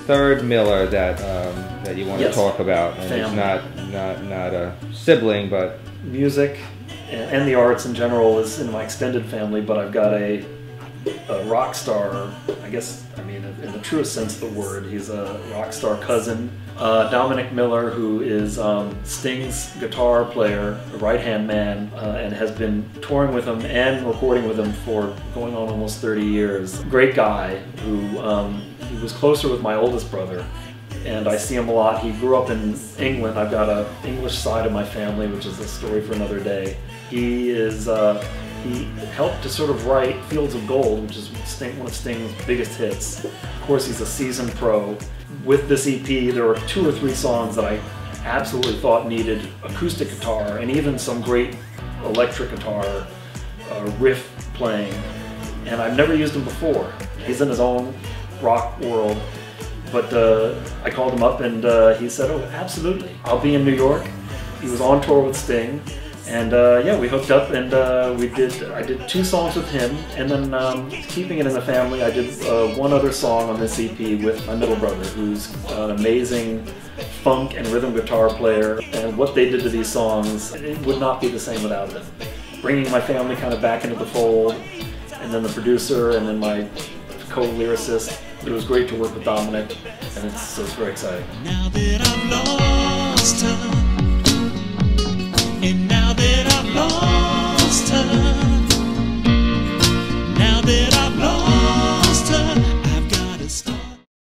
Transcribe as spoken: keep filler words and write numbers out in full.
third Miller that um, that you want yes. to talk about, and Family. it's not not not a sibling, but music and, and the arts in general is in my extended family. But I've got a, a rock star. I guess I mean in the truest sense of the word, he's a rock star cousin, uh, Dominic Miller, who is um, Sting's guitar player, a right-hand man, uh, and has been touring with him and recording with him for going on almost thirty years. Great guy who um, he was closer with my oldest brother, and I see him a lot. He grew up in England. I've got an English side of my family, which is a story for another day. He is uh, he helped to sort of write Fields of Gold, which is Sting, one of Sting's biggest hits. Of course, he's a seasoned pro. With this E P, there were two or three songs that I absolutely thought needed acoustic guitar and even some great electric guitar uh, riff playing, and I've never used him before. He's in his own rock world, but uh, I called him up and uh, he said, "Oh, absolutely, I'll be in New York." He was on tour with Sting, and uh, yeah, we hooked up and uh, we did. I did two songs with him, and then um, keeping it in the family, I did uh, one other song on this E P with my middle brother, who's an amazing funk and rhythm guitar player. And what they did to these songs, it would not be the same without them. Bringing my family kind of back into the fold, and then the producer, and then my co-lyricist. It was great to work with Dominic, and it's, so it's very exciting. Now that I've lost time.